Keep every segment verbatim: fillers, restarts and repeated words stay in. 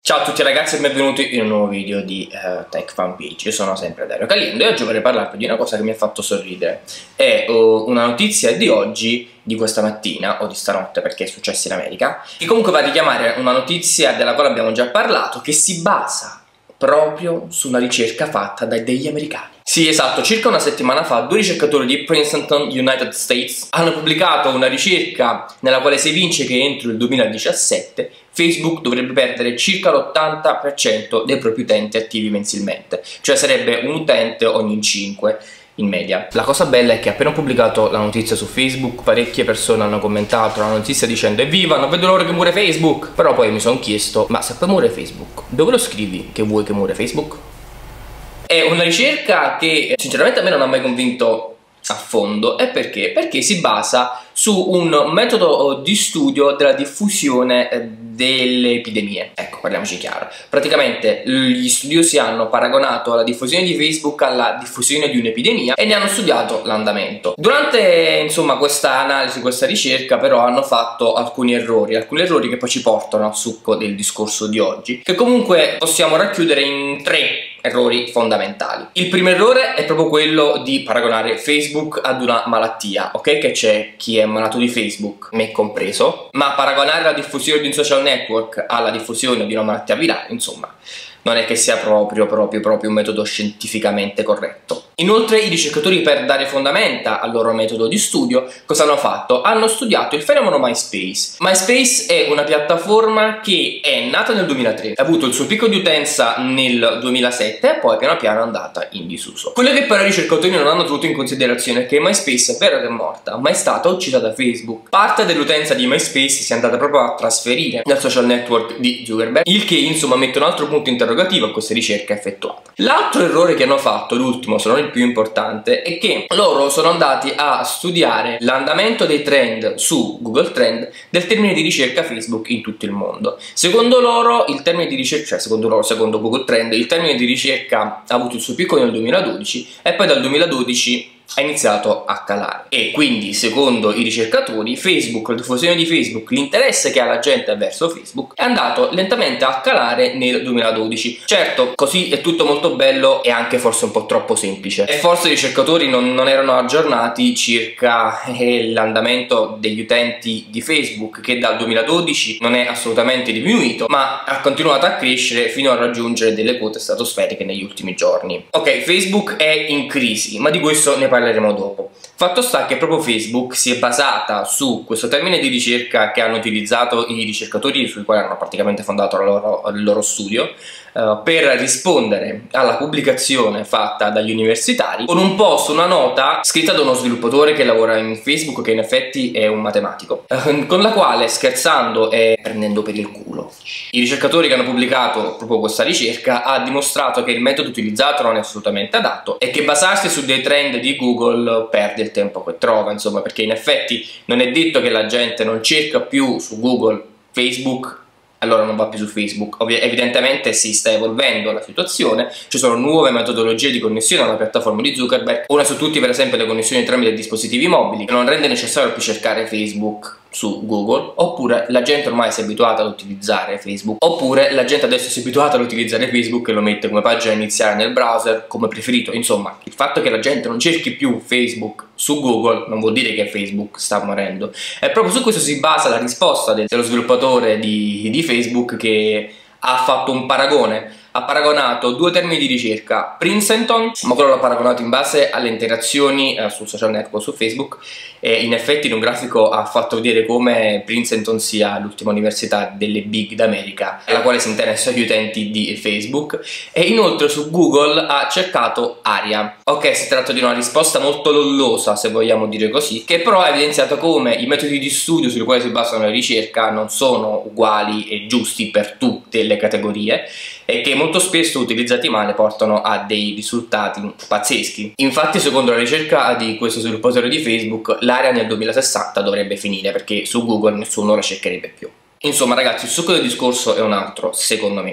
Ciao a tutti ragazzi e benvenuti in un nuovo video di uh, Tech Fanpage. Io sono sempre Dario Caliendo e oggi vorrei parlarvi di una cosa che mi ha fatto sorridere. È uh, una notizia di oggi, di questa mattina, o di stanotte perché è successo in America, che comunque va a richiamare una notizia della quale abbiamo già parlato, che si basa proprio su una ricerca fatta dai degli americani. Sì, esatto, circa una settimana fa due ricercatori di Princeton, United States, hanno pubblicato una ricerca nella quale si evince che entro il duemiladiciassette Facebook dovrebbe perdere circa l'ottanta per cento dei propri utenti attivi mensilmente, cioè sarebbe un utente ogni cinque in media. La cosa bella è che appena ho pubblicato la notizia su Facebook parecchie persone hanno commentato la notizia dicendo evviva, non vedo l'ora che muore Facebook. Però poi mi sono chiesto, ma se poi muore Facebook, dove lo scrivi che vuoi che muore Facebook? È una ricerca che sinceramente a me non ha mai convinto a fondo. E perché? Perché si basa su un metodo di studio della diffusione delle epidemie. Ecco, parliamoci chiaro. Praticamente gli studiosi hanno paragonato la diffusione di Facebook alla diffusione di un'epidemia e ne hanno studiato l'andamento. Durante, insomma, questa analisi, questa ricerca, però hanno fatto alcuni errori, alcuni errori che poi ci portano al succo del discorso di oggi, che comunque possiamo racchiudere in tre errori fondamentali. Il primo errore è proprio quello di paragonare Facebook ad una malattia, ok? Che c'è chi è malato di Facebook, me compreso, ma paragonare la diffusione di un social network alla diffusione di una malattia virale, insomma, non è che sia proprio proprio proprio un metodo scientificamente corretto. Inoltre i ricercatori, per dare fondamenta al loro metodo di studio, cosa hanno fatto? Hanno studiato il fenomeno MySpace. MySpace è una piattaforma che è nata nel duemilatré, ha avuto il suo picco di utenza nel duemilasette e poi piano piano è andata in disuso. Quello che però i ricercatori non hanno tenuto in considerazione è che MySpace è vero che è morta, ma è stata uccisa da Facebook. Parte dell'utenza di MySpace si è andata proprio a trasferire nel social network di Zuckerberg, il che insomma mette un altro punto interrogativo a questa ricerca effettuata. L'altro errore che hanno fatto, l'ultimo, se non il più importante, è che loro sono andati a studiare l'andamento dei trend su Google Trend del termine di ricerca Facebook in tutto il mondo. Secondo loro il termine di ricerca, cioè secondo loro, secondo Google Trend, il termine di ricerca ha avuto il suo picco nel duemiladodici e poi dal duemiladodici ha iniziato a calare. E quindi, secondo i ricercatori, Facebook, la diffusione di Facebook, l'interesse che ha la gente verso Facebook è andato lentamente a calare nel duemiladodici. Certo, così è tutto molto bello e anche forse un po' troppo semplice, e forse i ricercatori non, non erano aggiornati circa eh, l'andamento degli utenti di Facebook, che dal duemiladodici non è assolutamente diminuito, ma ha continuato a crescere fino a raggiungere delle quote stratosferiche negli ultimi giorni. Ok, Facebook è in crisi, ma di questo ne parliamo parleremo dopo. Fatto sta che proprio Facebook si è basata su questo termine di ricerca che hanno utilizzato i ricercatori sui quali hanno praticamente fondato la loro, il loro studio, Uh, per rispondere alla pubblicazione fatta dagli universitari con un post, una nota scritta da uno sviluppatore che lavora in Facebook, che in effetti è un matematico, uh, con la quale, scherzando e prendendo per il culo, i ricercatori che hanno pubblicato proprio questa ricerca ha dimostrato che il metodo utilizzato non è assolutamente adatto e che basarsi su dei trend di Google perde il tempo che trova, insomma, perché in effetti non è detto che la gente non cerca più su Google Facebook allora non va più su Facebook. Ovvi- evidentemente si sta evolvendo la situazione, ci sono nuove metodologie di connessione alla piattaforma di Zuckerberg, una su tutti per esempio le connessioni tramite dispositivi mobili, che non rende necessario più cercare Facebook su Google, oppure la gente ormai si è abituata ad utilizzare Facebook, oppure la gente adesso si è abituata ad utilizzare Facebook e lo mette come pagina iniziale nel browser come preferito. Insomma, il fatto che la gente non cerchi più Facebook su Google non vuol dire che Facebook sta morendo, e proprio su questo si basa la risposta dello sviluppatore di, di Facebook, che ha fatto un paragone. Ha paragonato due termini di ricerca, Princeton, ma quello l'ha paragonato in base alle interazioni eh, sul social network, su Facebook, e in effetti in un grafico ha fatto vedere come Princeton sia l'ultima università delle big d'America alla quale si interessa agli utenti di Facebook. E inoltre su Google ha cercato Aria. Ok, si tratta di una risposta molto lollosa, se vogliamo dire così, che però ha evidenziato come i metodi di studio sui quali si basano le ricerche non sono uguali e giusti per tutte le categorie, e che molto spesso utilizzati male portano a dei risultati pazzeschi. Infatti, secondo la ricerca di questo sviluppatore di Facebook, l'area nel duemilasessanta dovrebbe finire, perché su Google nessuno la cercherebbe più. Insomma ragazzi, il succo del discorso è un altro, secondo me.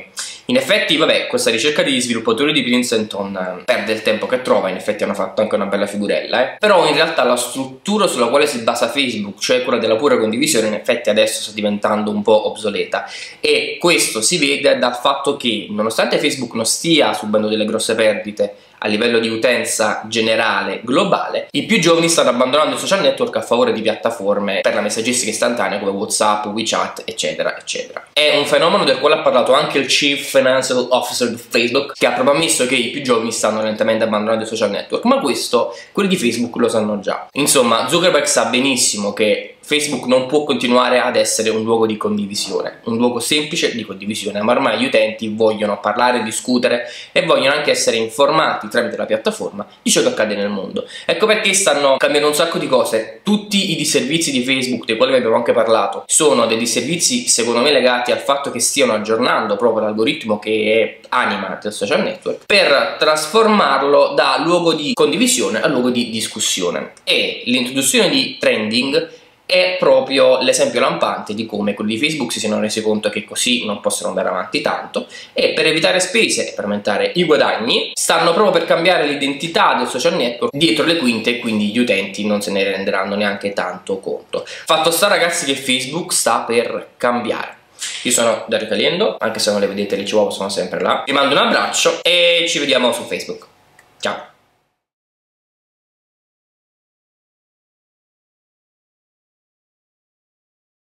In effetti, vabbè, questa ricerca degli sviluppatori di Princeton eh, perde il tempo che trova, in effetti hanno fatto anche una bella figurella, eh. Però in realtà la struttura sulla quale si basa Facebook, cioè quella della pura condivisione, in effetti adesso sta diventando un po' obsoleta, e questo si vede dal fatto che, nonostante Facebook non stia subendo delle grosse perdite a livello di utenza generale globale, i più giovani stanno abbandonando i social network a favore di piattaforme per la messaggistica istantanea come WhatsApp, WeChat, eccetera, eccetera. È un fenomeno del quale ha parlato anche il Chief Financial Officer di Facebook, che ha proprio ammesso che i più giovani stanno lentamente abbandonando i social network, ma questo quelli di Facebook lo sanno già. Insomma, Zuckerberg sa benissimo che Facebook non può continuare ad essere un luogo di condivisione, un luogo semplice di condivisione, ma ormai gli utenti vogliono parlare, discutere e vogliono anche essere informati tramite la piattaforma di ciò che accade nel mondo. Ecco perché stanno cambiando un sacco di cose. Tutti i disservizi di Facebook, dei quali abbiamo anche parlato, sono dei disservizi secondo me legati al fatto che stiano aggiornando proprio l'algoritmo che è anima del social network per trasformarlo da luogo di condivisione a luogo di discussione. E l'introduzione di trending è proprio l'esempio lampante di come quelli di Facebook si siano resi conto che così non possono andare avanti tanto, e per evitare spese e per aumentare i guadagni stanno proprio per cambiare l'identità del social network dietro le quinte, e quindi gli utenti non se ne renderanno neanche tanto conto. Fatto sta, ragazzi, che Facebook sta per cambiare. Io sono Dario Caliendo, anche se non le vedete le chihuahua sono sempre là. Vi mando un abbraccio e ci vediamo su Facebook. Ciao!